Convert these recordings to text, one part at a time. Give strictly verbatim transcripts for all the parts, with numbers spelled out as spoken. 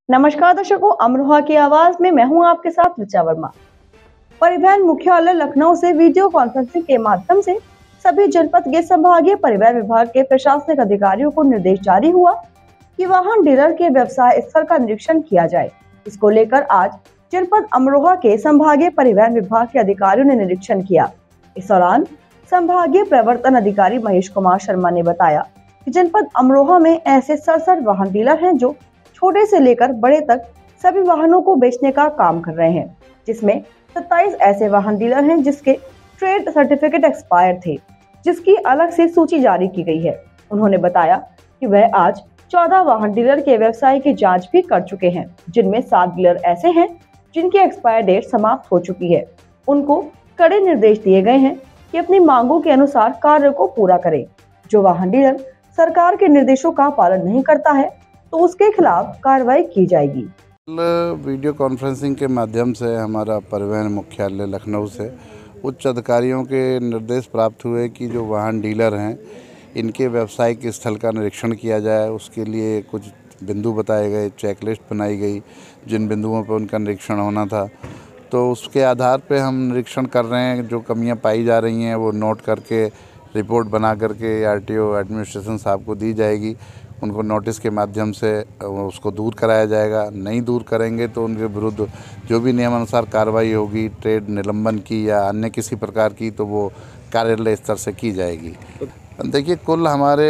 नमस्कार दर्शकों, अमरोहा की आवाज में मैं हूं आपके साथ ऋचा वर्मा। परिवहन मुख्यालय लखनऊ से वीडियो कॉन्फ्रेंसिंग के माध्यम से सभी जनपद के संभागीय परिवहन विभाग के प्रशासनिक अधिकारियों को निर्देश जारी हुआ कि वाहन डीलर के व्यवसाय स्थल का निरीक्षण किया जाए। इसको लेकर आज जनपद अमरोहा के संभागीय परिवहन विभाग के अधिकारियों ने निरीक्षण किया। इस दौरान संभागीय प्रवर्तन अधिकारी महेश कुमार शर्मा ने बताया कि जनपद अमरोहा में ऐसे सड़सठ वाहन डीलर हैं जो छोटे से लेकर बड़े तक सभी वाहनों को बेचने का काम कर रहे हैं, जिसमें सत्ताईस ऐसे वाहन डीलर हैं जिसके ट्रेड सर्टिफिकेट एक्सपायर थे, जिसकी अलग से सूची जारी की गई है। उन्होंने बताया कि वह आज चौदह वाहन डीलर के व्यवसाय की जांच भी कर चुके हैं, जिनमें सात डीलर ऐसे हैं जिनकी एक्सपायर डेट समाप्त हो चुकी है। उनको कड़े निर्देश दिए गए हैं कि अपनी मांगों के अनुसार कार्य को पूरा करें। जो वाहन डीलर सरकार के निर्देशों का पालन नहीं करता है तो उसके खिलाफ कार्रवाई की जाएगी। वीडियो कॉन्फ्रेंसिंग के माध्यम से हमारा परिवहन मुख्यालय लखनऊ से उच्च अधिकारियों के निर्देश प्राप्त हुए कि जो वाहन डीलर हैं इनके व्यावसायिक स्थल का निरीक्षण किया जाए। उसके लिए कुछ बिंदु बताए गए, चेकलिस्ट बनाई गई जिन बिंदुओं पर उनका निरीक्षण होना था। तो उसके आधार पर हम निरीक्षण कर रहे हैं। जो कमियाँ पाई जा रही हैं वो नोट करके रिपोर्ट बना करके आर टी ओ एडमिनिस्ट्रेशन साहब को दी जाएगी। उनको नोटिस के माध्यम से उसको दूर कराया जाएगा। नहीं दूर करेंगे तो उनके विरुद्ध जो भी नियमानुसार कार्रवाई होगी, ट्रेड निलंबन की या अन्य किसी प्रकार की, तो वो कार्यालय स्तर से की जाएगी। देखिए, कुल हमारे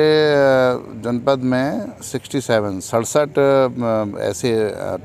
जनपद में सड़सठ सड़सठ ऐसे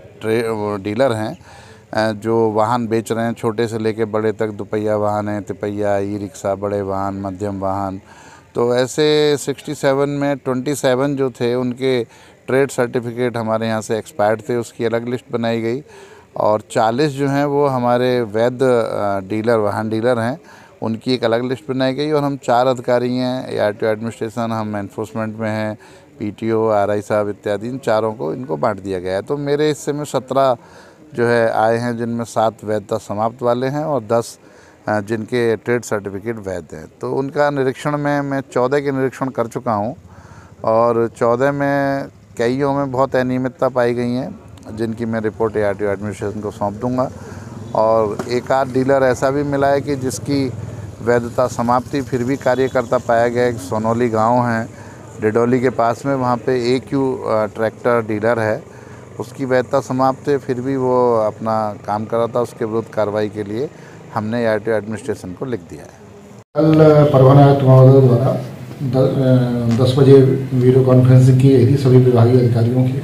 डीलर हैं जो वाहन बेच रहे हैं, छोटे से लेकर बड़े तक। दुपहिया वाहन है, तिपहिया, ई रिक्शा, बड़े वाहन, मध्यम वाहन। तो ऐसे सड़सठ में सत्ताईस जो थे उनके ट्रेड सर्टिफिकेट हमारे यहाँ से एक्सपायर्ड थे, उसकी अलग लिस्ट बनाई गई। और चालीस जो हैं वो हमारे वैध डीलर वाहन डीलर हैं, उनकी एक अलग लिस्ट बनाई गई। और हम चार अधिकारी हैं, आर टी ओ एडमिनिस्ट्रेशन, हम एनफोर्समेंट में हैं, P T O, R I साहब इत्यादि, इन चारों को इनको बांट दिया गया है। तो मेरे हिस्से में सत्रह जो है आए हैं, जिनमें सात वैधता समाप्त वाले हैं और दस जिनके ट्रेड सर्टिफिकेट वैध हैं। तो उनका निरीक्षण में मैं चौदह के निरीक्षण कर चुका हूं और चौदह में कईयों में बहुत अनियमितता पाई गई हैं, जिनकी मैं report R T O administration को सौंप दूंगा। और एक आध डीलर ऐसा भी मिला है कि जिसकी वैधता समाप्ति फिर भी कार्य करता पाया गया। एक सोनौली गाँव है डिडौली के पास में, वहाँ पर ए क्यू ट्रैक्टर डीलर है, उसकी वैधता समाप्त है, फिर भी वो अपना काम कर रहा था। उसके विरुद्ध कार्रवाई के लिए हमने आर टी ओ एडमिनिस्ट्रेशन को लिख दिया है। कल परिवहन आयुक्त महोदय द्वारा दस बजे वीडियो कॉन्फ्रेंसिंग की गई थी सभी विभागीय अधिकारियों की,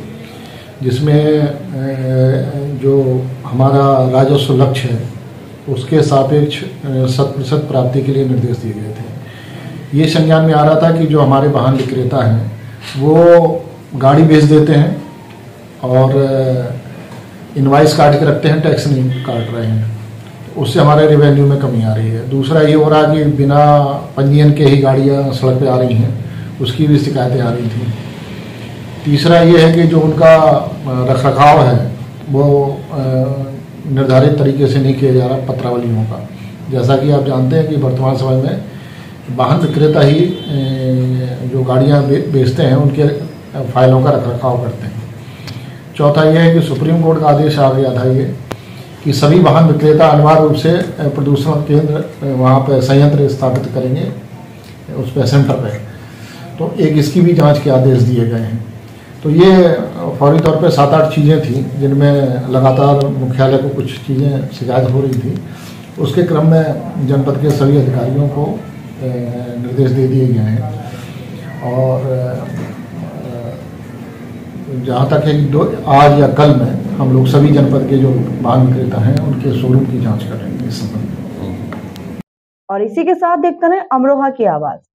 जिसमें जो हमारा राजस्व लक्ष्य है उसके सापेक्ष शत प्रतिशत प्राप्ति के लिए निर्देश दिए गए थे। ये संज्ञान में आ रहा था कि जो हमारे वाहन विक्रेता हैं वो गाड़ी बेच देते हैं और इनवाइस काट के रखते हैं, टैक्स नहीं काट रहे हैं, उससे हमारे रेवेन्यू में कमी आ रही है। दूसरा ये हो रहा कि बिना पंजीयन के ही गाड़ियां सड़क पे आ रही हैं, उसकी भी शिकायतें आ रही थी। तीसरा ये है कि जो उनका रखरखाव है वो निर्धारित तरीके से नहीं किया जा रहा पत्रावलियों का। जैसा कि आप जानते हैं कि वर्तमान समय में वाहन विक्रेता ही जो गाड़ियाँ बेचते हैं उनके फाइलों का रखरखाव करते हैं। चौथा यह है कि सुप्रीम कोर्ट का आदेश आ गया था ये कि सभी वाहन विक्रेता अनिवार्य रूप से प्रदूषण केंद्र वहाँ पर संयंत्र स्थापित करेंगे उस पर सेंटर पे। तो एक इसकी भी जांच के आदेश दिए गए हैं। तो ये फौरी तौर पे सात आठ चीज़ें थी जिनमें लगातार मुख्यालय को कुछ चीज़ें शिकायत हो रही थी। उसके क्रम में जनपद के सभी अधिकारियों को निर्देश दे दिए गए हैं। और जहाँ तक है कि दो आज या कल में हम लोग सभी जनपद के जो वाहन विक्रेता हैं उनके शोरूम की जांच करेंगे इस संबंध में। और इसी के साथ देखते हैं अमरोहा की आवाज।